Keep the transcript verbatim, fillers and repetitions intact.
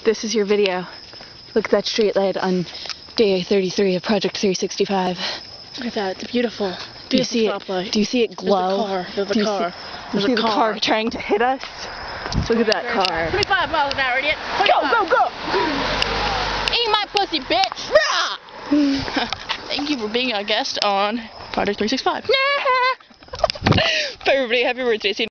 This is your video. Look at that street light on day thirty-three of Project three sixty-five. Look at that. It's beautiful. Do you see stoplight. it? Do you see it glow? There's a car. There's Do a you car. See, There's you a see car. the car trying to hit us? Look at that car. twenty-five miles an hour, idiot. Go, go, go! Eat my pussy, bitch! Thank you for being a guest on Project three sixty-five. Bye, everybody. Happy birthday. See you